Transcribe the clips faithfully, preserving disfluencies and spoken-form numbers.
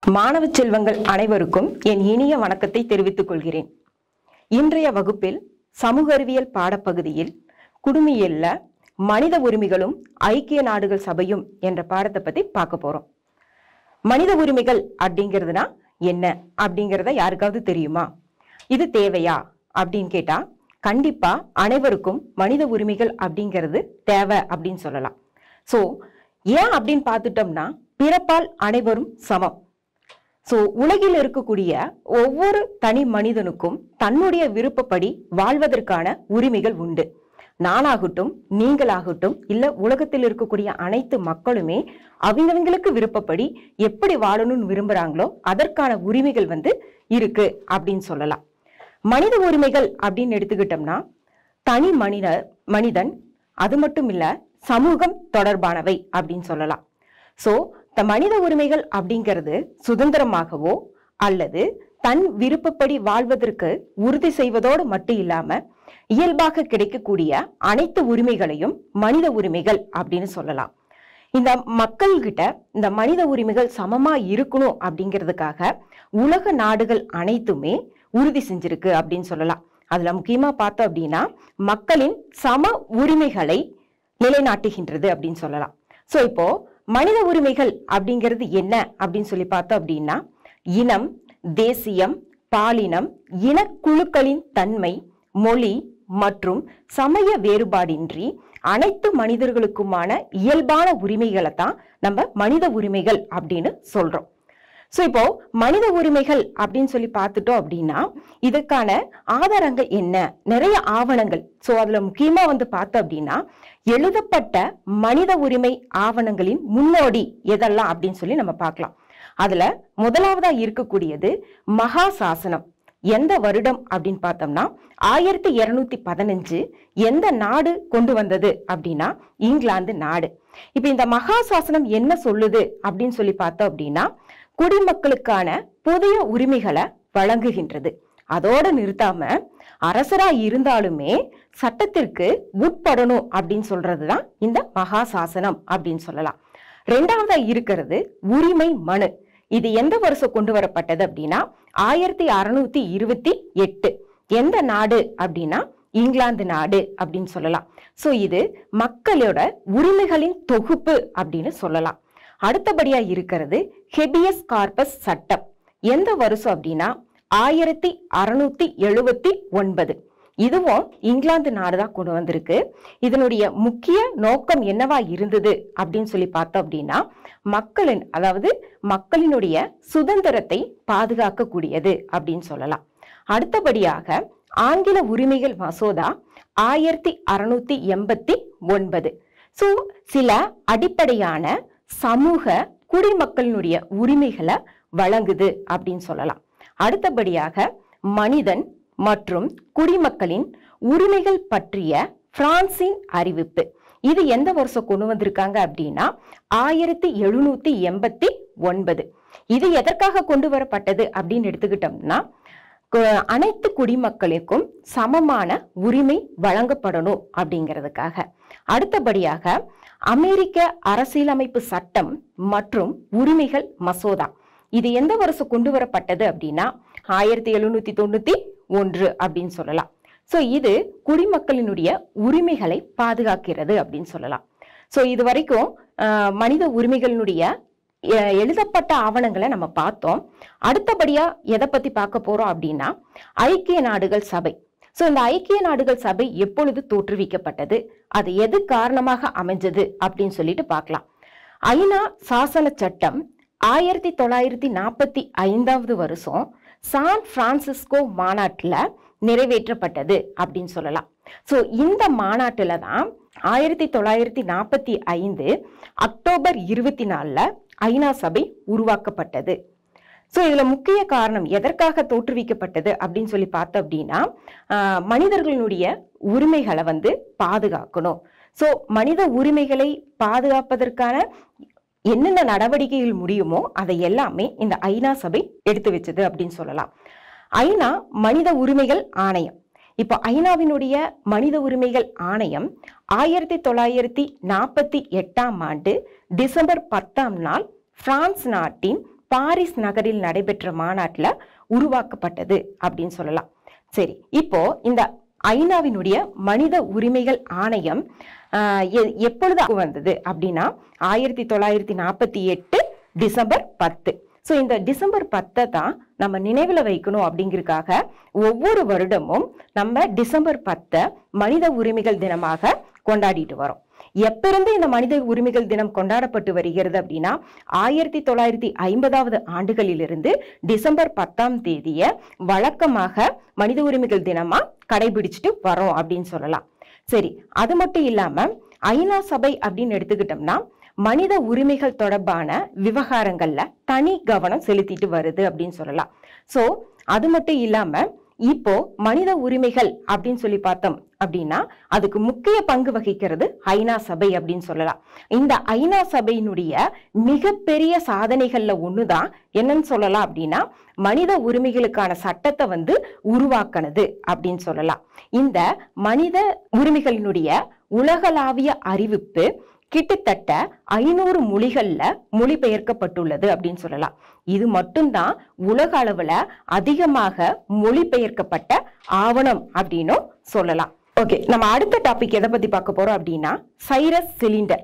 மாணவ செல்வங்கள் அனைவருக்கும் என் இனிய வணக்கத்தை தெரிவித்துக் கொள்கிறேன். இன்றைய வகுப்பில் சமூக அறிவியல் பாடப்பகுதியில் குடுமியல்ல மனித உரிமைகளும் ஐக்கிய நாடுகள் சபையும் என்ற பாடத்தை பத்தி பார்க்க போறோம். மனித உரிமைகள் அப்படிங்கிறதுனா என்ன அப்படிங்கிறத யாருக்காவது தெரியுமா? இது தேவையா அப்படின்னு கேட்டா கண்டிப்பா அனைவருக்கும் மனித உரிமைகள் அப்படிங்கிறது தேவை அப்படின்னு சொல்லலாம். சோ ஏன் அப்படின்னு பார்த்துட்டோம்னா பிறப்பால் அனைவரும் சமம். சோ உலகில் இருக்கக்கூடிய ஒவ்வொரு தனி மனிதனுக்கும் தன்னுடைய விருப்பப்படி வாழ்வதற்கான உரிமைகள் உண்டு. நானாகட்டும், நீங்களாகட்டும், இல்ல உலகத்தில் இருக்கக்கூடிய அனைத்து மக்களுமே அவங்கவங்களுக்கு விருப்பப்படி எப்படி வாழணும்னு விரும்புறாங்களோ அதற்கான உரிமைகள் வந்து இருக்கு அப்படின்னு சொல்லலாம். மனித உரிமைகள் அப்படின்னு எடுத்துக்கிட்டோம்னா தனி மனித மனிதன் அது மட்டும் இல்ல சமூகம் தொடர்பானவை அப்படின்னு சொல்லலாம். சோ இந்த மனித உரிமைகள் அப்படிங்கிறது சுதந்திரமாகவோ அல்லது தன் விருப்பப்படி வாழ்வதற்கு உறுதி செய்வதோடு மட்டும் இல்லாம இயல்பாக கிடைக்கக்கூடிய அனைத்து உரிமைகளையும் மனித உரிமைகள் அப்படின்னு சொல்லலாம். இந்த மக்கள்கிட்ட இந்த மனித உரிமைகள் சமமா இருக்கணும் அப்படிங்கிறதுக்காக உலக நாடுகள் அனைத்துமே உறுதி செஞ்சிருக்கு அப்படின்னு சொல்லலாம். அதுல முக்கியமா பார்த்தோம் அப்படின்னா மக்களின் சம உரிமைகளை நிலைநாட்டுகின்றது அப்படின்னு சொல்லலாம். சோ இப்போ மனித உரிமைகள் அப்படிங்கிறது என்ன அப்படின்னு சொல்லி பார்த்தோம் அப்படின்னா இனம், தேசியம், பாலினம், இனக்குழுக்களின் தன்மை, மொழி மற்றும் சமய வேறுபாடின்றி அனைத்து மனிதர்களுக்குமான இயல்பான உரிமைகளை தான் நம்ம மனித உரிமைகள் அப்படின்னு சொல்றோம். சோ இப்போ மனித உரிமைகள் அப்படின்னு சொல்லி பார்த்துட்டோம் அப்படின்னா இதுக்கான ஆதாரங்கள் என்ன? நிறைய ஆவணங்கள். சோ அதுல முக்கியமா வந்து பார்த்தோம் அப்படின்னா எழுதப்பட்ட மனித உரிமை ஆவணங்களின் முன்னோடி எதெல்லாம் அப்படின்னு சொல்லி நம்ம பார்க்கலாம். அதுல முதலாவதா இருக்கக்கூடியது மகா சாசனம். எந்த வருடம் அப்படின்னு பார்த்தோம்னா ஆயிரத்தி இருநூத்தி பதினஞ்சு. எந்த நாடு கொண்டு வந்தது அப்படின்னா இங்கிலாந்து நாடு. இப்ப இந்த மகா சாசனம் என்ன சொல்லுது அப்படின்னு சொல்லி பார்த்தோம் அப்படின்னா குடிமக்களுக்கான புதிய உரிமைகளை வழங்குகின்றது. அதோட நிறுத்தாம அரசரா இருந்தாலுமே சட்டத்திற்கு உட்படணும் அப்படின்னு சொல்றதுதான் இந்த மகா சாசனம் அப்படின்னு சொல்லலாம். ரெண்டாவதா இருக்கிறது உரிமை மனு. இது எந்த வருஷம் கொண்டு வரப்பட்டது அப்படின்னா ஆயிரத்தி அறுநூத்தி இருபத்தி எட்டு. எந்த நாடு அப்படின்னா இங்கிலாந்து நாடு அப்படின்னு சொல்லலாம். சோ இது மக்களோட உரிமைகளின் தொகுப்பு அப்படின்னு சொல்லலாம். அடுத்தபடியா இருக்கிறது ஹெபியஸ் கார்பஸ் சட்டம். எந்த வருஷம் அப்படின்னா ஆயிரத்தி அறுநூத்தி எழுபத்தி ஒன்பது. இதுவும் இங்கிலாந்து நாடுதான் கொண்டு வந்திருக்கு. இதனுடைய முக்கிய நோக்கம் என்னவா இருந்தது அப்படின்னு சொல்லி பார்த்தோம் அப்படின்னா மக்களின் அதாவது மக்களினுடைய சுதந்திரத்தை பாதுகாக்கக்கூடியது அப்படின்னு சொல்லலாம். அடுத்தபடியாக ஆங்கில உரிமைகள் மசோதா ஆயிரத்தி அறுநூத்தி எண்பத்தி ஒன்பது. சோ சில அடிப்படையான சமூக குடிமக்களினுடைய உரிமைகளை வழங்குது அப்படின்னு சொல்லலாம். அடுத்தபடியாக மனிதன் மற்றும் குடிமக்களின் உரிமைகள் பற்றிய பிரான்சின் அறிவிப்பு. இது எந்த வருஷம் கொண்டு வந்திருக்காங்க அப்படின்னா ஆயிரத்தி எழுநூத்தி எண்பத்தி ஒன்பது. இது எதற்காக கொண்டு வரப்பட்டது அப்படின்னு எடுத்துக்கிட்டோம்னா அனைத்து குடிமக்களுக்கும் சமமான உரிமை வழங்கப்படணும் அப்படிங்கிறதுக்காக. அடுத்தபடியாக அமெரிக்க அரசியலமைப்பு சட்டம் மற்றும் உரிமைகள் மசோதா. இது எந்த வருஷம் கொண்டு வரப்பட்டது அப்படின்னா ஆயிரத்தி எழுநூத்தி தொண்ணூத்தி ஒன்று அப்படின்னு சொல்லலாம். சோ இது குடிமக்களினுடைய உரிமைகளை பாதுகாக்கிறது அப்படின்னு சொல்லலாம். சோ இது வரைக்கும் அஹ் மனித உரிமைகளினுடைய எழுதப்பட்ட ஆவணங்களை நம்ம பார்த்தோம். அடுத்தபடியா எதை பத்தி பார்க்க போறோம் அப்படின்னா ஐக்கிய நாடுகள் சபை. சோ இந்த ஐக்கிய நாடுகள் சபை எப்பொழுது தோற்றுவிக்கப்பட்டது, அது எது காரணமாக அமைஞ்சது அப்படின்னு சொல்லிட்டு பார்க்கலாம். ஐநா சாசன சட்டம் ஆயிரத்தி தொள்ளாயிரத்தி நாற்பத்தி ஐந்தாவது வருஷம் சான் பிரான்சிஸ்கோ மாநாட்டுல நிறைவேற்றப்பட்டது அப்படின்னு சொல்லலாம். சோ இந்த மாநாட்டுல தான் ஆயிரத்தி தொள்ளாயிரத்தி நாற்பத்தி ஐந்து அக்டோபர் இருபத்தி நாலுல ஐநா சபை உருவாக்கப்பட்டது. சோ இதுல முக்கிய காரணம் எதற்காக தோற்றுவிக்கப்பட்டது அப்படின்னு சொல்லி பார்த்தோம் அப்படின்னா ஆஹ் மனிதர்களுடைய உரிமைகளை வந்து பாதுகாக்கணும். சோ மனித உரிமைகளை பாதுகாப்பதற்கான என்னென்ன நடவடிக்கைகள் முடியுமோ அதை எல்லாமே இந்த ஐநா சபை எடுத்து வச்சது அப்படின்னு சொல்லலாம். ஐநா மனித உரிமைகள் ஆணையம். இப்போ ஐநாவினுடைய மனித உரிமைகள் ஆணையம் ஆயிரத்தி தொள்ளாயிரத்தி நாற்பத்தி எட்டாம் ஆண்டு டிசம்பர் பத்தாம் நாள் பிரான்ஸ் நாட்டின் பாரிஸ் நகரில் நடைபெற்ற மாநாட்டில் உருவாக்கப்பட்டது அப்படின்னு சொல்லலாம். சரி, இப்போ இந்த ஐநாவினுடைய மனித உரிமைகள் ஆணையம் எப்பொழுது வந்தது அப்படின்னா ஆயிரத்தி தொள்ளாயிரத்தி நாற்பத்தி எட்டு டிசம்பர் பத்து. ஸோ இந்த டிசம்பர் பத்தை தான் நம்ம நினைவில் வைக்கணும் அப்படிங்கிறதுக்காக ஒவ்வொரு வருடமும் நம்ம டிசம்பர் பத்தை மனித உரிமைகள் தினமாக கொண்டாடிட்டு வரோம். எப்பிருந்து இந்த மனித உரிமைகள் தினம் கொண்டாடப்பட்டு வருகிறது அப்படின்னா ஆயிரத்தி தொள்ளாயிரத்தி ஐம்பதாவது ஆண்டுகளிலிருந்து டிசம்பர் பத்தாம் தேதிய வழக்கமாக மனித உரிமைகள் தினமா கடைபிடிச்சிட்டு வரோம் அப்படின்னு சொல்லலாம். சரி, அது மட்டும் இல்லாம ஐநா சபை அப்படின்னு எடுத்துக்கிட்டோம்னா மனித உரிமைகள் தொடர்பான விவகாரங்கள்ல தனி கவனம் செலுத்திட்டு வருது அப்படின்னு சொல்லலாம். சோ அது மட்டும் இல்லாம இப்போ மனித உரிமைகள் அப்படின்னு சொல்லி பார்த்தோம் அப்படின்னா அதுக்கு முக்கிய பங்கு வகிக்கிறது ஐநா சபை அப்படின்னு சொல்லலாம். இந்த ஐநா சபையினுடைய மிகப்பெரிய சாதனைகள்ல ஒண்ணுதான் என்னன்னு சொல்லலாம் அப்படின்னா மனித உரிமைகளுக்கான சட்டத்தை வந்து உருவாக்குனது அப்படின்னு சொல்லலாம். இந்த மனித உரிமைகளினுடைய உலகளாவிய அறிவிப்பு கிட்டத்தட்ட ஐநூறு மொழிகள்ல மொழிபெயர்க்கப்பட்டுள்ளது அப்படின்னு சொல்லலாம். இது மட்டும்தான் உலக அளவுல அதிகமாக மொழிபெயர்க்கப்பட்ட ஆவணம் அப்படின்னும் சொல்லலாம். ஓகே, நம்ம அடுத்த டாபிக் எதை பத்தி பார்க்க போறோம் அப்படின்னா சைரஸ் சிலிண்டர்.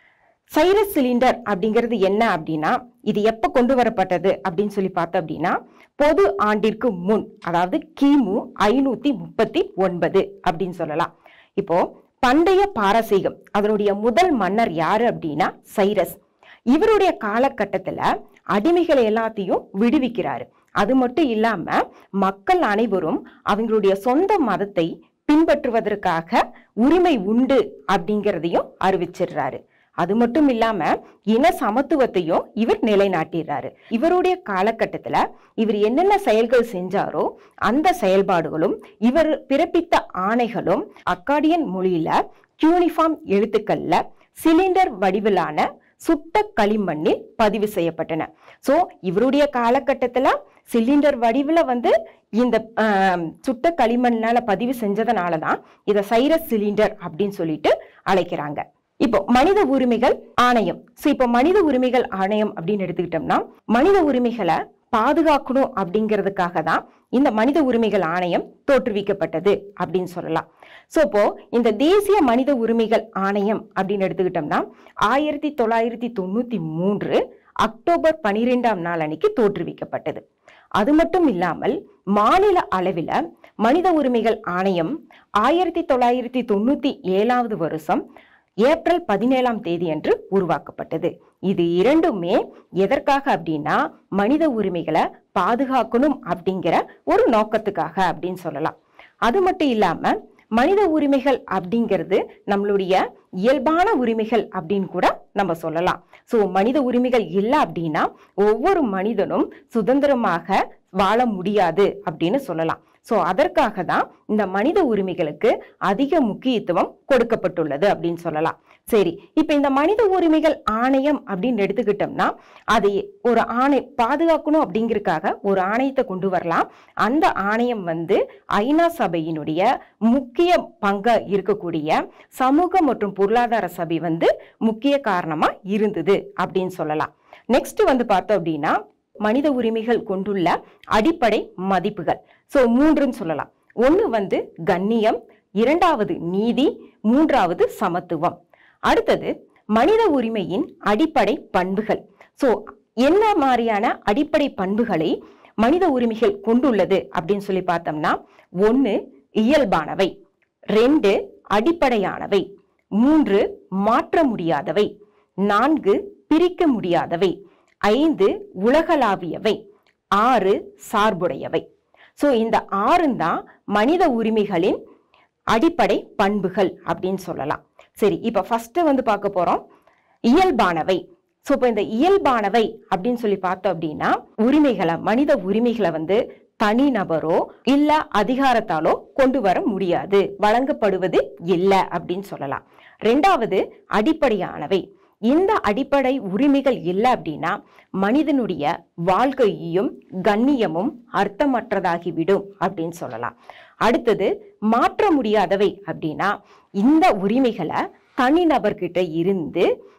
சைரஸ் சிலிண்டர் அப்படிங்கிறது என்ன அப்படின்னா இது எப்ப கொண்டு வரப்பட்டது அப்படின்னு சொல்லி பார்த்தோம் அப்படின்னா பொது ஆண்டிற்கு முன், அதாவது கிமு ஐநூத்தி முப்பத்தி ஒன்பது அப்படின்னு சொல்லலாம். இப்போ பண்டைய பாரசீகம் அதனுடைய முதல் மன்னர் யாரு அப்படின்னா சைரஸ். இவருடைய காலகட்டத்துல அடிமைகளை எல்லாத்தையும் விடுவிக்கிறாரு. அது மட்டும் இல்லாம மக்கள் அனைவரும் அவங்களுடைய சொந்த மதத்தை பின்பற்றுவதற்காக உரிமை உண்டு அப்படிங்கிறதையும் அறிவிச்சிடுறாரு. அது மட்டும் இல்லாம இன சமத்துவத்தையும் இவர் நிலைநாட்டிடுறாரு. இவருடைய காலகட்டத்துல இவர் என்னென்ன செயல்கள் செஞ்சாரோ அந்த செயல்பாடுகளும் இவர் பிறப்பித்த ஆணைகளும் அக்காடியன் மொழியில யூனிஃபார்ம் எழுத்துக்கள்ல சிலிண்டர் வடிவிலான சுட்ட களிமண்ணில் பதிவு செய்யப்பட்டன. சோ இவருடைய காலகட்டத்துல சிலிண்டர் வடிவுல வந்து இந்த சுட்ட களிமண்ணால பதிவு செஞ்சதுனாலதான் இத சைரஸ் சிலிண்டர் அப்படின்னு சொல்லிட்டு அழைக்கிறாங்க. இப்போ மனித உரிமைகள் ஆணையம். சோ இப்போ மனித உரிமைகள் ஆணையம் அப்படின்னு எடுத்துக்கிட்டோம்னா மனித உரிமைகளை பாதுகாக்கணும் அப்படிங்கிறதுக்காக தான் இந்த மனித உரிமைகள் ஆணையம் தோற்றுவிக்கப்பட்டது அப்படின்னு சொல்லலாம். சோ இப்போ இந்த தேசிய மனித உரிமைகள் ஆணையம் அப்படின்னு எடுத்துக்கிட்டோம்னா ஆயிரத்தி தொள்ளாயிரத்தி தொண்ணூத்தி மூன்று அக்டோபர் பனிரெண்டாம் நாள் அன்னைக்கு தோற்றுவிக்கப்பட்டது. அது மட்டும் இல்லாமல் மாநில அளவில் மனித உரிமைகள் ஆணையம் ஆயிரத்தி தொள்ளாயிரத்தி தொண்ணூத்தி ஏழாவது வருஷம் ஏப்ரல் பதினேழாம் தேதி அன்று உருவாக்கப்பட்டது. இது இரண்டுமே எதற்காக அப்படின்னா மனித உரிமைகளை பாதுகாக்கணும் அப்படிங்கிற ஒரு நோக்கத்துக்காக அப்படின்னு சொல்லலாம். அது மட்டும் இல்லாம மனித உரிமைகள் அப்படிங்கிறது நம்மளுடைய இயல்பான உரிமைகள் அப்படின்னு கூட நம்ம சொல்லலாம். சோ மனித உரிமைகள் இல்லை அப்படின்னா ஒவ்வொரு மனிதனும் சுதந்திரமாக வாழ முடியாது அப்படின்னு சொல்லலாம். சோ அதற்காக தான் இந்த மனித உரிமைகளுக்கு அதிக முக்கியத்துவம் கொடுக்கப்பட்டுள்ளது அப்படின்னு சொல்லலாம். சரி, இப்ப இந்த மனித உரிமைகள் ஆணையம் அப்படின்னு எடுத்துக்கிட்டோம்னா அதை ஒரு ஆணை பாதுகாக்கணும் அப்படிங்கிறதுக்காக ஒரு ஆணையத்தை கொண்டு வரலாம். அந்த ஆணையம் வந்து ஐநா சபையினுடைய முக்கிய பங்கா இருக்கக்கூடிய சமூக மற்றும் பொருளாதார சபை வந்து முக்கிய காரணமா இருந்தது அப்படின்னு சொல்லலாம். நெக்ஸ்ட் வந்து பார்த்தோம் அப்படின்னா மனித உரிமைகள் கொண்டுள்ள அடிப்படை மதிப்புகள். சோ மூன்றுன்னு சொல்லலாம். ஒண்ணு வந்து கண்ணியம், இரண்டாவது நீதி, மூன்றாவது சமத்துவம். அடுத்தது மனித உரிமையின் அடிப்படை பண்புகள். சோ என்ன மாதிரியான அடிப்படை பண்புகளை மனித உரிமைகள் கொண்டுள்ளது அப்படின்னு சொல்லி பார்த்தோம்னா ஒன்னு இயல்பானவை, ரெண்டு அடிப்படையானவை, மூன்று மாற்ற முடியாதவை, நான்கு பிரிக்க முடியாதவை, ஐந்து உலகளாவியவை, ஆறு சார்புடையவை. சோ இந்த ஆறு தான் மனித உரிமைகளின் அடிப்படை பண்புகள் அப்படின்னு சொல்லலாம். சரி, இப்ப ஃபர்ஸ்ட் வந்து பார்க்க போறோம் இயல்பானவை. சோ இப்ப இந்த இயல்பானவை அப்படின்னு சொல்லி பார்த்தோம் அப்படின்னா உரிமைகளை மனித உரிமைகளை வந்து தனிநபரோ இல்ல அதிகாரத்தாலோ கொண்டு வர முடியாது, வழங்கப்படுவது இல்லை அப்படின்னு சொல்லலாம். ரெண்டாவது அடிப்படையானவை. இந்த அடிப்படை உரிமைகள் இல்லை அப்படின்னா மனிதனுடைய வாழ்க்கையும் கண்ணியமும் அர்த்தமற்றதாகிவிடும் அப்படின்னு சொல்லலாம். அடுத்தது மாற்ற முடியாதவை அப்படின்னா இந்த உரிமைகளை தனிநபர்கிட்ட இருந்து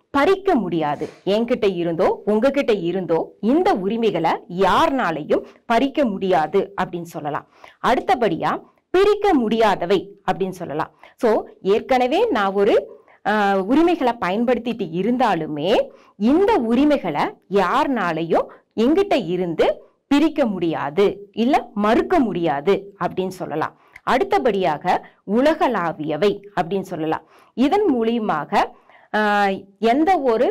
பறிக்க முடியாது. என்கிட்ட இருந்தோ உங்ககிட்ட இருந்தோ இந்த உரிமைகளை யாருனாலையும் பறிக்க முடியாது அப்படின்னு சொல்லலாம். அடுத்தபடியா பிரிக்க முடியாதவை அப்படின்னு சொல்லலாம். சோ ஏற்கனவே நான் ஒரு ஆஹ் உரிமைகளை பயன்படுத்திட்டு இருந்தாலுமே இந்த உரிமைகளை யாருனாலையும் எங்கிட்ட இருந்து பிரிக்க முடியாது இல்ல மறுக்க முடியாது அப்படின்னு சொல்லலாம். அடுத்தபடியாக உலகளாவியவை அப்படின்னு சொல்லலாம். இதன் மூலியமாக ஆஹ் எந்த ஒரு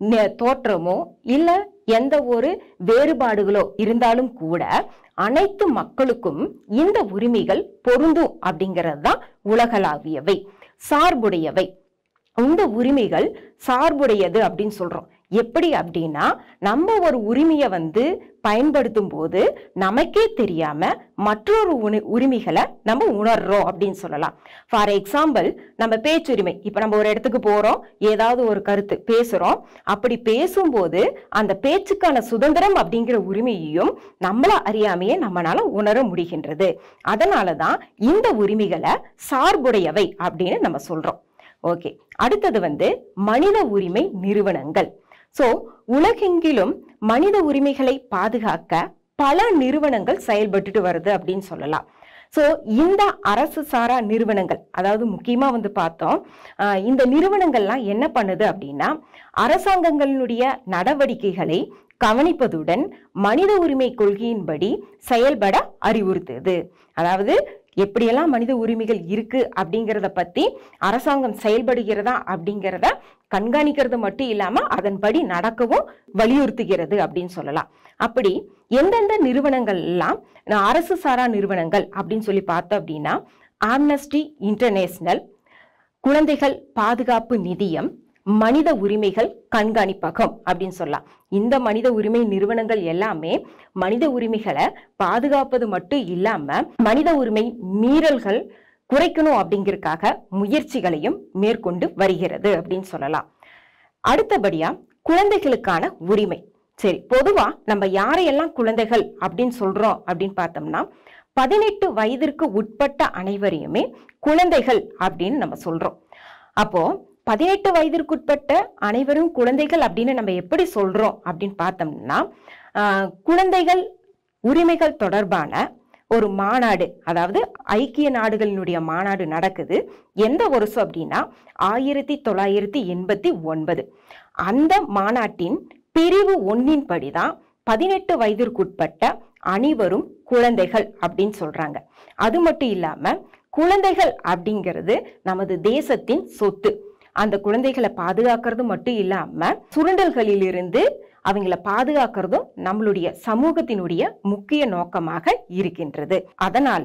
தோற்றமோ இல்ல எந்த ஒரு வேறுபாடுகளோ இருந்தாலும் கூட அனைத்து மக்களுக்கும் இந்த உரிமைகள் பொருந்தும் அப்படிங்கிறது தான் உலகளாவியவை. சார்புடையவை, இந்த உரிமைகள் சார்புடையது அப்படின்னு சொல்றோம். எப்படி அப்படின்னா நம்ம ஒரு உரிமையை வந்து பயன்படுத்தும் போது நமக்கே தெரியாம மற்றொரு உரிமைகளை நம்ம உணர்றோம் அப்படின்னு சொல்லலாம். ஃபார் எக்ஸாம்பிள், நம்ம பேச்சுரிமை. இப்ப நம்ம ஒரு இடத்துக்கு போறோம், ஏதாவது ஒரு கருத்து பேசுறோம். அப்படி பேசும்போது அந்த பேச்சுக்கான சுதந்திரம் அப்படிங்கிற உரிமையையும் நம்மள அறியாமையே நம்மளால உணர முடிகின்றது. அதனாலதான் இந்த உரிமைகளை சார்புடையவை அப்படின்னு நம்ம சொல்றோம். ஓகே, அடுத்தது வந்து மனித உரிமை நிறுவனங்கள். சோ உலகெங்கிலும் மனித உரிமைகளை பாதுகாக்க பல நிறுவனங்கள் செயல்பட்டுட்டு வருது அப்படின்னு சொல்லலாம். சோ இந்த அரசு சாரா நிறுவனங்கள், அதாவது முக்கியமா வந்து பார்த்தோம், இந்த நிறுவனங்கள்லாம் என்ன பண்ணுது அப்படின்னா அரசாங்கங்களுடைய நடவடிக்கைகளை கவனிப்பதுடன் மனித உரிமை கொள்கையின்படி செயல்பட அறிவுறுத்துது. அதாவது எப்படியெல்லாம் மனித உரிமைகள் இருக்கு அப்படிங்கிறத பத்தி அரசாங்கம் செயல்படுகிறதா அப்படிங்கிறத கண்காணிக்கிறது மட்டும் இல்லாம அதன்படி நடக்கவும் வலியுறுத்துகிறது அப்படின்னு சொல்லலாம். அப்படி எந்தெந்த நிறுவனங்கள் எல்லாம் அரசு சாரா நிறுவனங்கள் அப்படின்னு சொல்லி பார்த்தோம் அப்படின்னா ஆம்னஸ்டி இன்டர்நேஷனல், குழந்தைகள் பாதுகாப்பு நிதியம், மனித உரிமைகள் கண்காணிப்பகம் அப்படின்னு சொல்லலாம். இந்த மனித உரிமை நிறுவனங்கள் எல்லாமே மனித உரிமைகளை பாதுகாப்பது மட்டும் இல்லாம மனித உரிமை மீறல்கள் குறைக்கணும் அப்படிங்கறதுக்காக முயற்சிகளையும் மேற்கொண்டு வருகிறது அப்படின்னு சொல்லலாம். அடுத்தபடியா குழந்தைகளுக்கான உரிமை. சரி, பொதுவா நம்ம யாரையெல்லாம் குழந்தைகள் அப்படின்னு சொல்றோம் அப்படின்னு பார்த்தோம்னா பதினெட்டு வயதிற்கு உட்பட்ட அனைவரையுமே குழந்தைகள் அப்படின்னு நம்ம சொல்றோம். அப்போ பதினெட்டு வயதிற்குட்பட்ட அனைவரும் குழந்தைகள் அப்படின்னு நம்ம எப்படி சொல்றோம் அப்படின்னு பார்த்தோம்னா ஆஹ் குழந்தைகள் உரிமைகள் தொடர்பான ஒரு மாநாடு, அதாவது ஐக்கிய நாடுகளினுடைய மாநாடு நடக்குது. எந்த வருஷம் அப்படின்னா ஆயிரத்தி தொள்ளாயிரத்தி எண்பத்தி ஒன்பது. அந்த மாநாட்டின் பிரிவு ஒன்னின் படிதான் பதினெட்டு வயதிற்குட்பட்ட அனைவரும் குழந்தைகள் அப்படின்னு சொல்றாங்க. அது மட்டும் இல்லாம குழந்தைகள் அப்படிங்கிறது நமது தேசத்தின் சொத்து. அந்த குழந்தைகளை பாதுகாக்கிறது மட்டும் இல்லாம சுரண்டல்களில் இருந்து அவங்கள பாதுகாக்கிறதும் நம்மளுடைய சமூகத்தினுடைய முக்கிய நோக்கமாக இருக்கின்றது. அதனால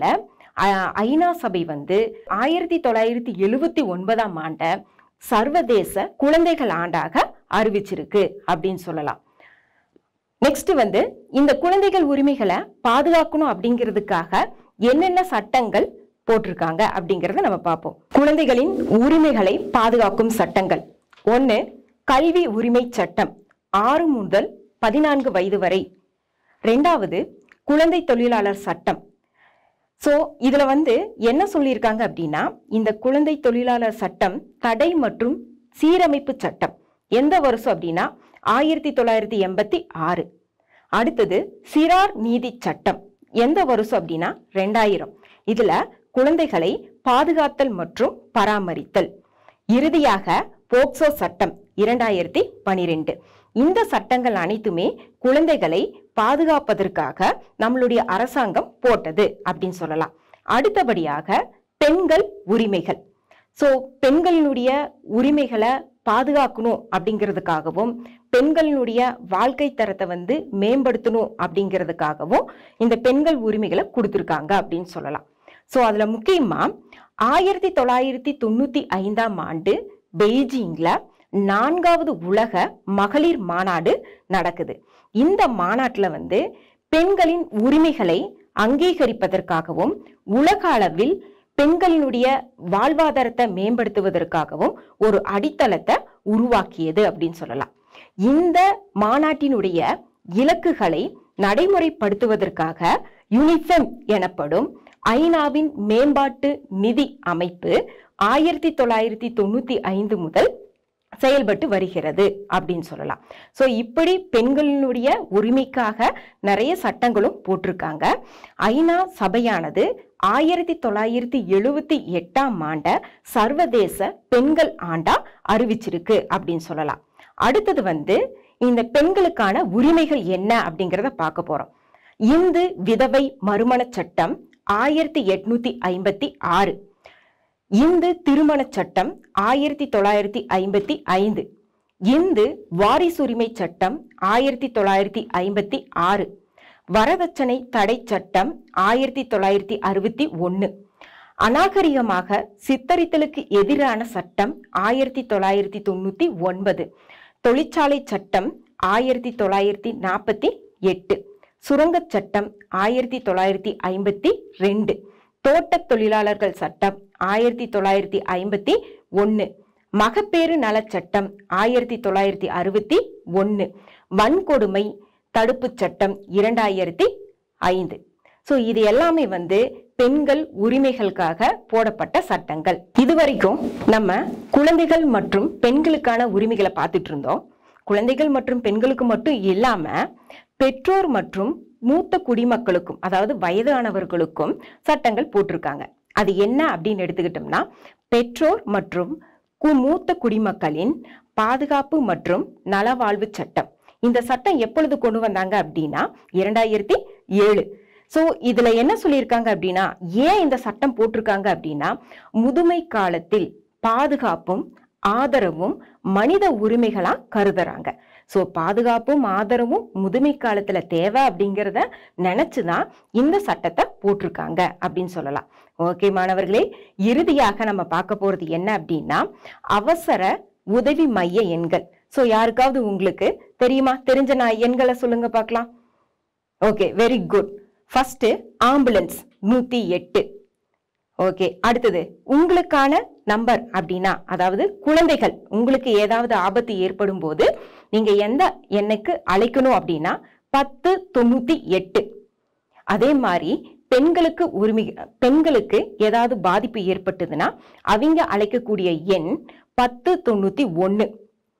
ஐநா சபை வந்து ஆயிரத்தி தொள்ளாயிரத்தி எழுபத்தி ஒன்பதாம் ஆண்ட சர்வதேச குழந்தைகள் ஆண்டாக அறிவிச்சிருக்கு அப்படின்னு சொல்லலாம். நெக்ஸ்ட் வந்து இந்த குழந்தைகள் உரிமைகளை பாதுகாக்கணும் அப்படிங்கிறதுக்காக என்னென்ன சட்டங்கள் போட்டிருக்காங்க அப்படிங்கறத நம்ம பார்ப்போம். குழந்தைகளின் உரிமைகளை பாதுகாக்கும் சட்டங்கள். ஒன்னு, கல்வி உரிமை சட்டம், ஆறு முதல் பதினான்கு வயது வரை. ரெண்டாவது, குழந்தை தொழிலாளர் சட்டம். சோ இதுல வந்து என்ன சொல்லியிருக்காங்க அப்படின்னா இந்த குழந்தை தொழிலாளர் சட்டம் தடை மற்றும் சீரமைப்பு சட்டம். எந்த வருஷம் அப்படின்னா ஆயிரத்தி தொள்ளாயிரத்தி எண்பத்தி ஆறு. அடுத்தது சிறார் நீதி சட்டம். எந்த வருஷம் அப்படின்னா ரெண்டாயிரம். இதுல குழந்தைகளை பாதுகாத்தல் மற்றும் பராமரித்தல். இறுதியாக போக்சோ சட்டம் இரண்டாயிரத்தி பனிரெண்டு. இந்த சட்டங்கள் அனைத்துமே குழந்தைகளை பாதுகாப்பதற்காக நம்மளுடைய அரசாங்கம் போட்டது அப்படின்னு சொல்லலாம். அடுத்தபடியாக பெண்கள் உரிமைகள். சோ பெண்களினுடைய உரிமைகளை பாதுகாக்கணும் அப்படிங்கிறதுக்காகவும் பெண்களினுடைய வாழ்க்கை தரத்தை வந்து மேம்படுத்தணும் அப்படிங்கிறதுக்காகவும் இந்த பெண்கள் உரிமைகளை கொடுத்துருக்காங்க அப்படின்னு சொல்லலாம். சோ அதுல முக்கியமா ஆயிரத்தி தொள்ளாயிரத்தி தொண்ணூத்தி ஐந்தாம் ஆண்டு பெய்ஜிங்ல நான்காவது உலக மகளிர் மாநாடு நடக்குது. இந்த மாநாட்டுல வந்து பெண்களின் உரிமைகளை அங்கீகரிப்பதற்காகவும் உலக அளவில் பெண்களினுடைய வாழ்வாதாரத்தை மேம்படுத்துவதற்காகவும் ஒரு அடித்தளத்தை உருவாக்கியது அப்படின்னு சொல்லலாம். இந்த மாநாட்டினுடைய இலக்குகளை நடைமுறைப்படுத்துவதற்காக யுனிசெம் எனப்படும் ஐநாவின் மேம்பாட்டு நிதி அமைப்பு ஆயிரத்தி தொள்ளாயிரத்தி தொண்ணூத்தி ஐந்து முதல் செயல்பட்டு வருகிறது அப்படின்னு சொல்லலாம். ஸோ இப்படி பெண்களினுடைய உரிமைக்காக நிறைய சட்டங்களும் போட்டிருக்காங்க. ஐநா சபையானது ஆயிரத்தி தொள்ளாயிரத்தி எழுபத்தி எட்டாம் ஆண்ட சர்வதேச பெண்கள் ஆண்டா அறிவிச்சிருக்கு அப்படின்னு சொல்லலாம். அடுத்தது வந்து இந்த பெண்களுக்கான உரிமைகள் என்ன அப்படிங்கிறத பார்க்க போறோம். இந்து விதவை மறுமண சட்டம் ஆயிரத்தி எட்நூத்தி ஐம்பத்தி ஆறு, இந்து திருமண சட்டம் ஆயிரத்தி தொள்ளாயிரத்தி ஐம்பத்தி ஐந்து, இந்து வாரிசுரிமை சட்டம் ஆயிரத்தி தொள்ளாயிரத்தி ஐம்பத்தி ஆறு, வரதட்சணை தடை சட்டம் ஆயிரத்தி தொள்ளாயிரத்தி அறுபத்தி ஒன்னு, அநாகரிகமாக சித்தரித்தலுக்கு எதிரான சட்டம் ஆயிரத்தி தொள்ளாயிரத்தி தொண்ணூத்தி ஒன்பது, தொழிற்சாலை சட்டம் ஆயிரத்தி தொள்ளாயிரத்தி நாற்பத்தி எட்டு, சுரங்க சட்டம் ஆயிரத்தி தொள்ளாயிரத்தி ஐம்பத்தி ரெண்டு, தோட்ட தொழிலாளர்கள் சட்டம் ஆயிரத்தி தொள்ளாயிரத்தி ஐம்பத்தி ஒன்னு, மகப்பேறு நல சட்டம் ஆயிரத்தி தொள்ளாயிரத்தி அறுபத்தி ஒன்னு, வன்கொடுமை தடுப்பு சட்டம் இரண்டாயிரத்தி ஐந்து. ஸோ இது எல்லாமே வந்து பெண்கள் உரிமைகளுக்காக போடப்பட்ட சட்டங்கள். இதுவரைக்கும் நம்ம குழந்தைகள் மற்றும் பெண்களுக்கான உரிமைகளை பார்த்துட்டு இருந்தோம். குழந்தைகள் மற்றும் பெண்களுக்கு மட்டும் இல்லாம பெற்றோர் மற்றும் மூத்த குடிமக்களுக்கும், அதாவது வயதானவர்களுக்கும் சட்டங்கள் போட்டிருக்காங்க. அது என்ன அப்படின்னு எடுத்துக்கிட்டோம்னா, பெற்றோர் மற்றும் மூத்த குடிமக்களின் பாதுகாப்பு மற்றும் நலவாழ்வு சட்டம். இந்த சட்டம் எப்பொழுது கொண்டு வந்தாங்க அப்படின்னா இரண்டாயிரத்தி ஏழு. சோ இதுல என்ன சொல்லியிருக்காங்க அப்படின்னா, ஏன் இந்த சட்டம் போட்டிருக்காங்க அப்படின்னா, முதுமை காலத்தில் பாதுகாப்பும் ஆதரவும் மனித உரிமைகளா கருதுறாங்க. சோ பாதுகாப்பும் ஆதரவும் முதுமை காலத்துல தேவை அப்படிங்கிறத நினைச்சுதான் இந்த சட்டத்தை போட்டிருக்காங்க அப்படின்னு சொல்லலாம். ஓகே மாணவர்களே, இறுதியாக நம்ம பார்க்க போறது என்ன அப்படின்னா, அவசர உதவி மைய எண்கள். சோ யாருக்காவது உங்களுக்கு தெரியுமா? தெரிஞ்ச நான் எண்களை சொல்லுங்க பார்க்கலாம். Okay, very good. First ambulance நூத்தி எட்டு. ஓகே, அடுத்தது உங்களுக்கான நம்பர் அப்படின்னா, அதாவது குழந்தைகள் உங்களுக்கு ஏதாவது ஆபத்து ஏற்படும் போது நீங்க எந்த எண்ணுக்கு அழைக்கணும் அப்படின்னா பத்து தொண்ணூத்தி எட்டு. அதே மாதிரி பெண்களுக்கு உரிமை, பெண்களுக்கு ஏதாவது பாதிப்பு ஏற்பட்டதுன்னா அவங்க அழைக்கக்கூடிய எண் பத்து தொண்ணூத்தி ஒன்னு.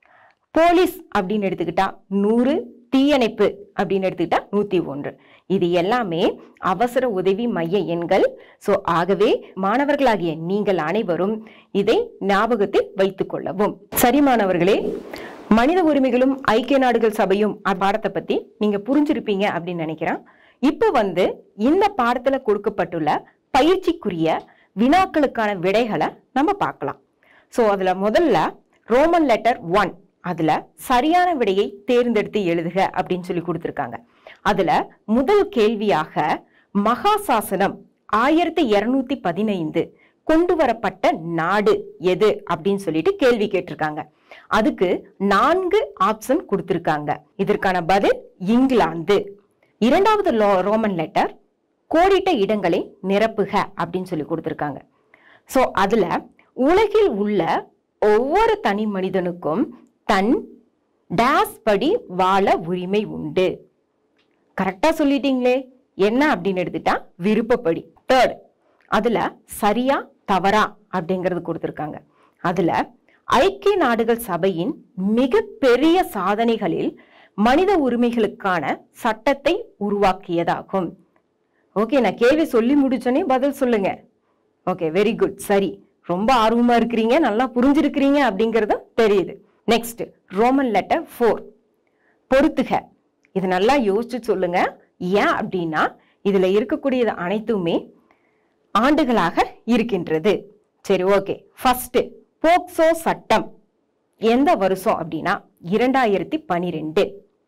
போலீஸ் அப்படின்னு எடுத்துக்கிட்டா நூறு, தீயணைப்பு அப்படின்னு எடுத்துக்கிட்டா நூத்தி ஒன்று. இது எல்லாமே அவசர உதவி மைய எண்கள். சோ ஆகவே மாணவர்களாகிய நீங்கள் அனைவரும் இதை ஞாபகத்தில் வைத்துக் கொள்ளவும். சரி மாணவர்களே, மனித உரிமைகளும் ஐக்கிய நாடுகள் சபையும் பாடத்தை பத்தி நீங்க புரிஞ்சிருப்பீங்க அப்படின்னு நினைக்கிறேன். இப்ப வந்து இந்த பாடத்துல கொடுக்கப்பட்டுள்ள பயிற்சிக்குரிய வினாக்களுக்கான விடைகளை நம்ம பார்க்கலாம். சோ அதுல முதல்ல ரோமன் லெட்டர் ஒன், அதுல சரியான விடையை தேர்ந்தெடுத்து எழுதுக அப்படின்னு சொல்லி கொடுத்திருக்காங்க. அதுல முதல் கேள்வியாக மகாசாசனம் ஆயிரத்தி இருநூத்தி பதினைந்து கொண்டு வரப்பட்ட நாடு எது அப்படின்னு சொல்லிட்டு கேள்வி கேட்டிருக்காங்க. அதுக்கு நான்கு ஆப்ஷன் கொடுத்திருக்காங்க. இதற்கான பதில் இங்கிலாந்து. இரண்டாவது ரோமன் லெட்டர் கோடிட்ட இடங்களை நிரப்புக அப்படின்னு சொல்லி கொடுத்திருக்காங்க. சோ அதுல உலகில் உள்ள ஒவ்வொரு தனி மனிதனுக்கும் தன் டேஸ் படி வாழ உரிமை உண்டு. கரெக்டா சொல்லிட்டீங்களே, என்ன அப்படின்னு எடுத்துட்டா விருப்பப்படி. தேர்ட், அதுல சரியா தவறா அப்படிங்கிறது கொடுத்திருக்காங்க. அதுல ஐக்கிய நாடுகள் சபையின் மிக பெரிய சாதனைகளில் மனித உரிமைகளுக்கான சட்டத்தை உருவாக்கியதாகும். ஓகே, நான் கேள்வி சொல்லி முடிச்சோன்னே பதில் சொல்லுங்க. Okay, very good. சரி, ரொம்ப ஆர்வமா இருக்கிறீங்க, நல்லா புரிஞ்சிருக்கிறீங்க அப்படிங்கறது தெரியுது. நெக்ஸ்ட் ரோமன் லெட்டர் ஃபோர், பொறுத்துக. இது நல்லா யோசிச்சு சொல்லுங்க. ஏன் அப்படின்னா இதுல இருக்கக்கூடியது அனைத்துமே ஆண்டுகளாக இருக்கின்றது. சரி, ஓகே. ஃபர்ஸ்ட் போக்சோ சட்டம் எந்த வருஷம் அப்படின்னா இரண்டாயிரத்தி பனிரெண்டு.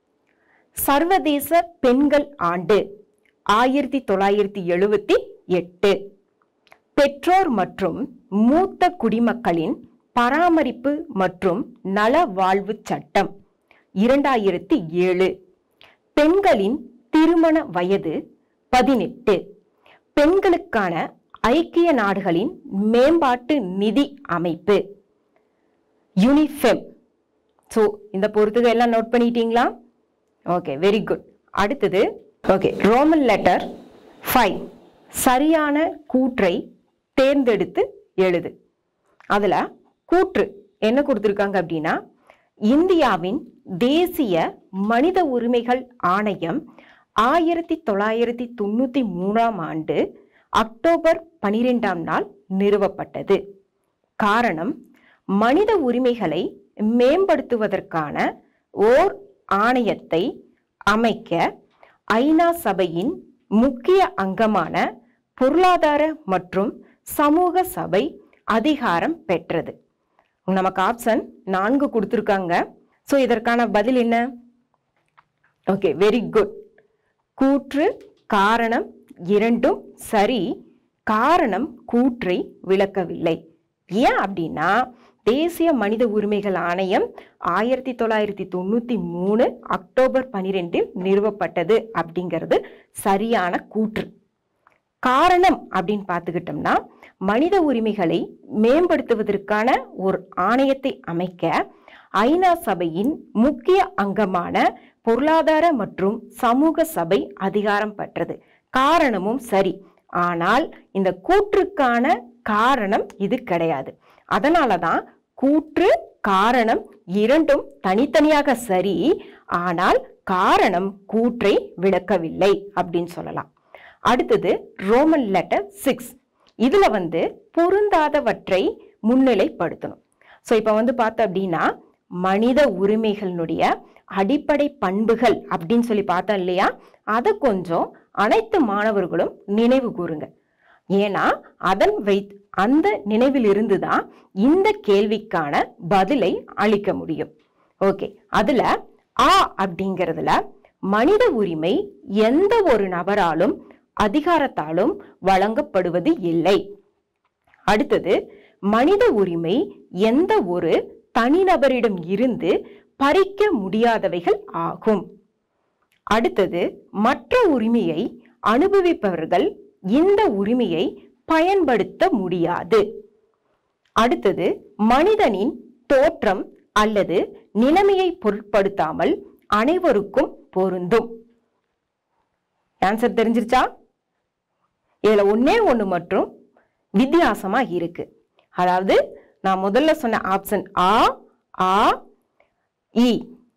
சர்வதேச பெண்கள் ஆண்டு ஆயிரத்தி தொள்ளாயிரத்தி எழுபத்தி எட்டு. பெற்றோர் மற்றும் மூத்த குடிமக்களின் பராமரிப்பு மற்றும் நல வாழ்வு சட்டம் இரண்டாயிரத்தி ஏழு. பெண்களின் திருமண வயது பதினெட்டு. பெண்களுக்கான ஐக்கிய நாடுகளின் மேம்பாட்டு நிதி அமைப்பு யூனிஃபெம். சோ இந்த பொறுத்துக எல்லாம் நோட் பண்ணிட்டீங்களா? Okay, very good. அடுத்தது ஓகே, ரோமன் லெட்டர் ஃபைவ், சரியான கூற்றை தேர்ந்தெடுத்து எழுது. அதுல கூற்று என்ன கொடுத்திருக்காங்க அப்படின்னா, இந்தியாவின் தேசிய மனித உரிமைகள் ஆணையம் ஆயிரத்தி தொள்ளாயிரத்தி தொண்ணூத்தி மூணாம் ஆண்டு அக்டோபர் பனிரெண்டாம் நாள் நிறுவப்பட்டது. காரணம், மனித உரிமைகளை மேம்படுத்துவதற்கான ஓர் ஆணையத்தை அமைக்க ஐநா சபையின் முக்கிய அங்கமான பொருளாதார மற்றும் சமூக சபை அதிகாரம் பெற்றது. நமக்கு ஆப்ஷன் நான்கு கொடுத்திருக்காங்க. சோ இதற்கான பதில் என்ன? Okay, very good. கூற்று காரணம் இரண்டும் சரி. காரணம் கூற்றை விளக்கவில்லை. ஏன் அப்படின்னா, தேசிய மனித உரிமைகள் ஆணையம் ஆயிரத்தி தொள்ளாயிரத்தி தொண்ணூத்தி மூணு அக்டோபர் பனிரெண்டில் நிறுவப்பட்டது அப்படிங்கிறது சரியான கூற்று. காரணம் அப்படின்னு பார்த்துக்கிட்டோம்னா, மனித உரிமைகளை மேம்படுத்துவதற்கான ஒரு ஆணையத்தை அமைக்க ஐநா சபையின் முக்கிய அங்கமான பொருளாதார மற்றும் சமூக சபை அதிகாரம் பெற்றது. காரணமும் சரி. ஆனால் இந்த கூற்றுக்கான காரணம் இது கிடையாது. அதனாலதான் கூற்று காரணம் இரண்டும் தனித்தனியாக சரி, ஆனால் காரணம் கூற்றை விளக்கவில்லை அப்படின்னு சொல்லலாம். அடுத்தது ரோமன் லெட்டர் சிக்ஸ். இதுல வந்து பொருந்தாதவற்றை முன்னிலைப்படுத்தணும். சோ இப்ப வந்து பார்த்தோம் அப்படின்னா, மனித உரிமைகளுடைய அடிப்படை பண்புகள் அப்படின்னு சொல்லி பார்த்தோம் இல்லையா, அதை கொஞ்சம் அனைத்து மாணவர்களும் நினைவு கூறுங்க. ஏன்னா அதன் வை அந்த நினைவில் இருந்துதான் இந்த கேள்விக்கான பதிலை அளிக்க முடியும். ஓகே, அதுல ஆ அப்படிங்கிறதுல மனித உரிமை எந்த ஒரு நபராலும் அதிகாரத்தாலும் வழங்கப்படுவது இல்லை. அடுத்தது, மனித உரிமை எந்த ஒரு தனிநபரிடம் இருந்து பறிக்க முடியாதவைகள் ஆகும். அடுத்தது, மற்ற உரிமையை அனுபவிப்பவர்கள் இந்த உரிமையை பயன்படுத்த முடியாது. அடுத்தது, மனிதனின் தோற்றம் அல்லது நிலைமையை பொருட்படுத்தாமல் அனைவருக்கும் பொருந்தும். ஆன்சர் தெரிஞ்சிருச்சா? இதுல ஒன்னே ஒண்ணு மற்றும் வித்தியாசமா இருக்கு. அதாவது நான் முதல்ல சொன்ன ஆப்ஷன் ஆ, ஆ, இ,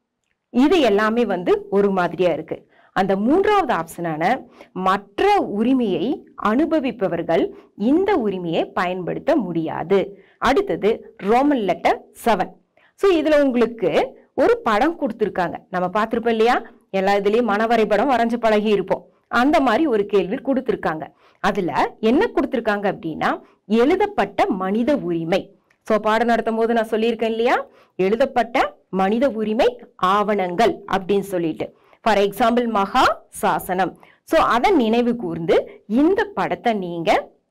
இது எல்லாமே வந்து ஒரு மாதிரியா இருக்கு. அந்த மூன்றாவது ஆப்ஷனான மற்ற உரிமையை அனுபவிப்பவர்கள் இந்த உரிமையை பயன்படுத்த முடியாது. அடுத்தது ரோமன் லெட்டர் செவன். ஸோ இதுல உங்களுக்கு ஒரு படம் கொடுத்துருக்காங்க. நம்ம பார்த்திருப்போம் இல்லையா, எல்லா இதுலயும் மனவரைபடம் வரைஞ்சு பழகி இருப்போம். அந்த மாதிரி ஒரு கேள்வி கொடுத்துருக்காங்க. அதுல என்ன கொடுத்துருக்காங்க அப்படின்னா, எழுதப்பட்ட மனித உரிமை. சோ பாடம் நடத்தும் போது நான் சொல்லியிருக்கேன் இல்லையா, எழுதப்பட்ட மனித உரிமை ஆவணங்கள் அப்படின்னு சொல்லிட்டு. ஃபார் எக்ஸாம்பிள் மகா சாசனம். சோ அதை நினைவு கூர்ந்து இந்த படத்தை நீங்க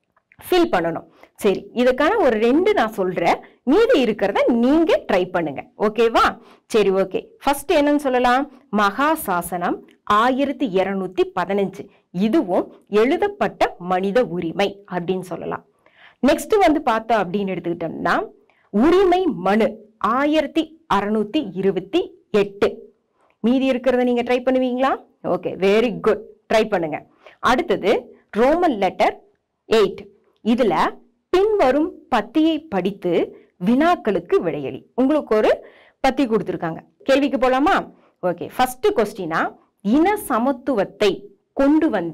ஃபில் பண்ணணும். சரி, இதுக்கான ஒரு ரெண்டு நான் சொல்றேன், மீதி இருக்கிறத நீங்க ட்ரை பண்ணுங்க. ஓகேவா? சரி, ஓகே. ஃபர்ஸ்ட் என்னன்னு சொல்லலாம், மகா சாசனம் ஆயிரத்தி இருநூத்தி பதினஞ்சு. இதுவும் எழுதப்பட்ட மனித உரிமை அப்படின்னு சொல்லலாம். நெக்ஸ்ட் வந்து பார்த்தோம் அப்படின்னு எடுத்துக்கிட்டோம்னா, உரிமை மனு ஆயிரத்தி அறுநூத்தி இருபத்தி எட்டு. மீதி இருக்கிறத நீங்க ட்ரை பண்ணுவீங்களா? ஓகே, வெரி குட், ட்ரை பண்ணுங்க. அடுத்தது ரோமன் லெட்டர் எயிட். இதுல பின்வரும் பத்தியை படித்து வினாக்களுக்கு விடையளி. உங்களுக்கு ஒரு பத்தி கொடுத்திருக்காங்க. கேள்விக்கு போலாமா? ஓகே, ஃபர்ஸ்ட் கொஸ்டினா, இன சமத்துவத்தை கொண்டு வந்த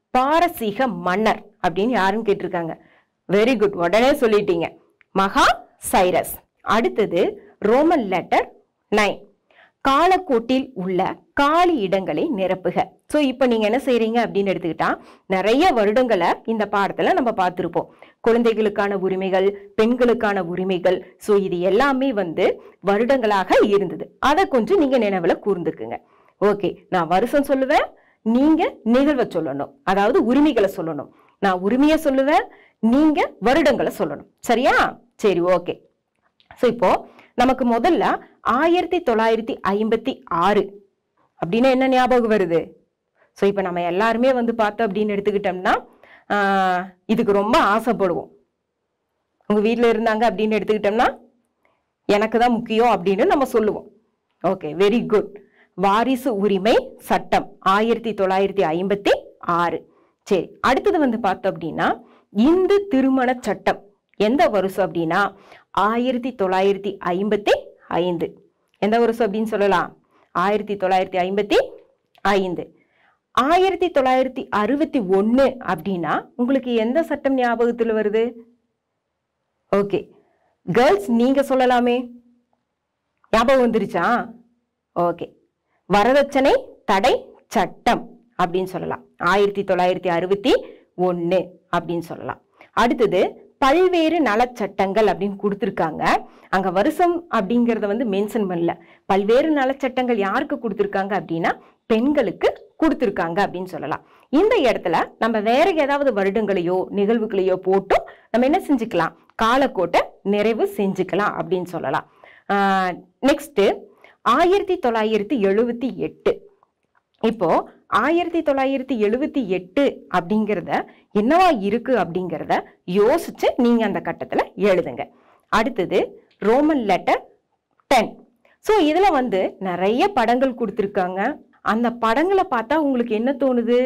பாரசீக மன்னர் அப்படின்னு யாருன்னு கேட்டிருக்காங்க. வெரி குட், உடனே சொல்லிட்டீங்க, மகா சைரஸ். அடுத்தது ரோமன் லெட்டர் நைன். காலக்கோட்டில் உள்ள காலி இடங்களை நிரப்புக. சோ இப்ப நீங்க என்ன செய்றீங்க அப்படின்னு எடுத்துக்கிட்டா, நிறைய வருடங்களை இந்த பாடத்துல நம்ம பார்த்திருப்போம். குழந்தைகளுக்கான உரிமைகள், பெண்களுக்கான உரிமைகள், சோ இது எல்லாமே வந்து வருடங்களாக இருந்தது. அதை கொஞ்சம் நீங்க நினைவுல கூர்ந்துக்குங்க. ஓகே, நான் வருஷம் சொல்லுவேன், நீங்க நிகழ்வை சொல்லணும், அதாவது உரிமைகளை சொல்லணும். நான் உரிமையை சொல்லுவேன், நீங்க வருடங்களை சொல்லணும். சரியா? சரி, ஓகே. சோ இப்போ நமக்கு முதல்ல ஆயிரத்தி தொள்ளாயிரத்தி ஐம்பத்தி ஆறு அப்படின்னா என்ன ஞாபகம் வருது? சோ இப்ப நம்ம எல்லாருமே வந்து பார்த்தோம் அப்படின்னு எடுத்துக்கிட்டோம்னா, ஆஹ் இதுக்கு ரொம்ப ஆசைப்படுவோம். உங்க வீட்டுல இருந்தாங்க அப்படின்னு எடுத்துக்கிட்டோம்னா, எனக்கு தான் முக்கியம் அப்படின்னு நம்ம சொல்லுவோம். Okay, very good. வாரிசு உரிமை சட்டம் ஆயிரத்தி தொள்ளாயிரத்தி ஐம்பத்தி ஆறு. சரி, அடுத்தது வந்து பார்த்தோம் அப்படின்னா, இந்து திருமண சட்டம் எந்த வருஷம் அப்படின்னா ஆயிரத்தி தொள்ளாயிரத்தி ஐம்பத்தி ஐந்து. எந்த வருஷம் அப்படின்னு சொல்லலாம்? ஆயிரத்தி தொள்ளாயிரத்தி ஐம்பத்தி ஐந்து. ஆயிரத்தி தொள்ளாயிரத்தி அறுபத்தி ஒன்னு அப்படின்னா உங்களுக்கு எந்த சட்டம் ஞாபகத்தில் வருது? ஓகே, கேர்ள்ஸ் நீங்க சொல்லலாமே. ஞாபகம் வந்துருச்சா? ஓகே, வரதட்சணை தடை சட்டம் அப்படின்னு சொல்லலாம். ஆயிரத்தி தொள்ளாயிரத்தி அறுபத்தி ஒன்னு அப்படின்னு சொல்லலாம். அடுத்தது பல்வேறு நலச்சட்டங்கள் அப்படின்னு கொடுத்துருக்காங்க. அங்க வருஷம் அப்படிங்கிறத வந்து மென்ஷன் பண்ணல. பல்வேறு நலச்சட்டங்கள் யாருக்கு கொடுத்துருக்காங்க அப்படின்னா பெண்களுக்கு கொடுத்துருக்காங்க அப்படின்னு சொல்லலாம். இந்த இடத்துல நம்ம வேற ஏதாவது வருடங்களையோ நிகழ்வுகளையோ போட்டு நம்ம என்ன செஞ்சுக்கலாம்? காலக்கோட்டை நிறைவு செஞ்சுக்கலாம் அப்படின்னு சொல்லலாம். ஆஹ் நெக்ஸ்ட் ஆயிரத்தி தொள்ளாயிரத்தி எழுபத்தி எட்டு. இப்போ ஆயிரத்தி தொள்ளாயிரத்தி எழுபத்தி எட்டு அப்படிங்கிறத என்னவா இருக்கு அப்படிங்கிறத யோசிச்சு நீங்க அந்த கட்டத்துல எழுதுங்க. அடுத்தது ரோமன் லெட்டர் டென். ஸோ இதுல வந்து நிறைய படங்கள் கொடுத்துருக்காங்க. அந்த படங்களை பார்த்தா உங்களுக்கு என்ன தோணுது?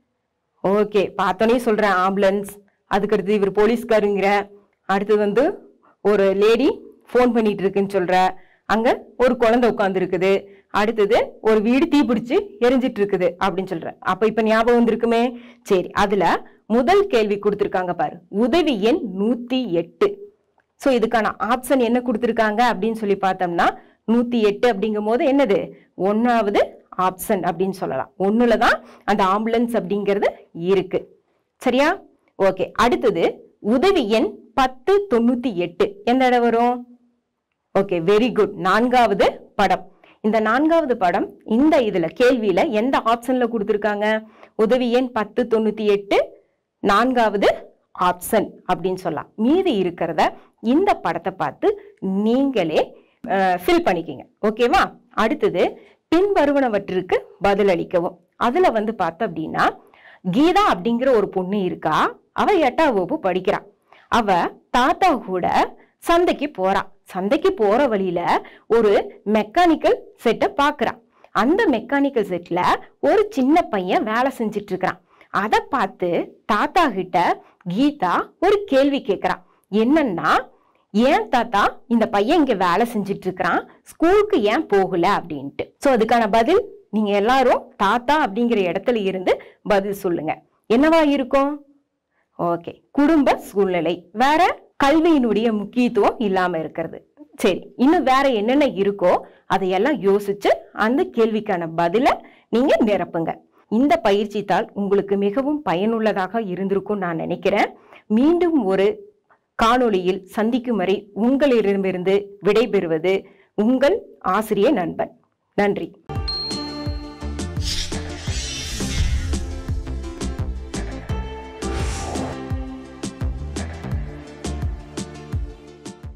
ஓகே, பார்த்தோன்னே சொல்றேன் ஆம்புலன்ஸ், அதுக்கடுத்து இவர் போலீஸ்காருங்கிற, அடுத்து வந்து ஒரு லேடி ஃபோன் பண்ணிட்டு இருக்குன்னு சொல்ற, அங்க ஒரு குழந்தை உட்கார்ந்து இருக்குது, அடுத்தது ஒரு வீடு தீப்பிடிச்சு எரிஞ்சிட்டு இருக்குது அப்படின்னு சொல்ற. அப்ப இப்ப ஞாபகம் வந்திருக்குமே. சரி, அதுல முதல் கேள்வி கொடுத்திருக்காங்க பாரு, உதவி எண் நூத்தி எட்டு. சோ இதுக்கான ஆப்ஷன் என்ன கொடுத்திருக்காங்க அப்படின்னு சொல்லி பார்த்தோம்னா நூத்தி எட்டு அப்படிங்கும் போது என்னது? ஒன்னாவது ஆப்ஷன் அப்படின்னு சொல்லலாம். ஒண்ணுலதான் அந்த ஆம்புலன்ஸ் அப்படிங்கிறது இருக்கு. சரியா? ஓகே, அடுத்தது உதவி எண் பத்து தொண்ணூத்தி எட்டு எந்த இடம் வரும்? Okay, very good. நான்காவது படம். இந்த நான்காவது படம் இந்த இதுல கேள்வியில எந்த ஆப்ஷன்ல கொடுத்திருக்காங்க? உதவி எண் பத்து தொண்ணூத்தி எட்டு நான்காவது ஆப்ஷன் அப்படின்னு சொல்லலாம். மீதி இருக்கிறத இந்த படத்தை பார்த்து நீங்களே ஃபில் பண்ணிக்கங்க. ஓகேவா? அடுத்தது பின்வருவனவற்றிற்கு பதில் அளிக்கவும். அதுல வந்து பார்த்தோம் அப்படின்னா கீதா அப்படிங்கிற ஒரு பொண்ணு இருக்கா. அவ எட்டாம் வகுப்பு படிக்கிறா. அவ தாத்தா கூட சந்தைக்கு போறா. சந்தைக்கு போற வழியில ஒரு மெக்கானிக்கல் செட்டை பாக்குறான். அந்த மெக்கானிக்கல் செட்ல ஒரு சின்ன பையன் வேலை செஞ்சிட்டு இருக்கிறான். அதை பார்த்து தாத்தா கிட்ட கீதா ஒரு கேள்வி கேட்கிறான். என்னன்னா, ஏன் தாத்தா இந்த பையன் இங்க வேலை செஞ்சிட்டு இருக்கிறான், ஸ்கூலுக்கு ஏன் போகல அப்படின்ட்டு. சோ அதுக்கான பதில் நீங்க எல்லாரும் தாத்தா அப்படிங்கிற இடத்துல இருந்து பதில் சொல்லுங்க. என்னவா இருக்கும்? ஓகே, குடும்ப சூழ்நிலை, வேற கல்வியினுடைய முக்கியத்துவம் இல்லாம இருக்கிறது. சரி, இன்னும் வேற என்னென்ன இருக்கோ அதையெல்லாம் யோசிச்சு அந்த கேள்விக்கான பதில நீங்க நிரப்புங்க. இந்த பயிற்சி தாள் உங்களுக்கு மிகவும் பயனுள்ளதாக இருந்திருக்கும் நான் நினைக்கிறேன். மீண்டும் ஒரு காணொளியில் சந்திக்கும் வரை உங்களிடமிருந்து விடைபெறுவது உங்கள் ஆசிரிய நண்பன். நன்றி.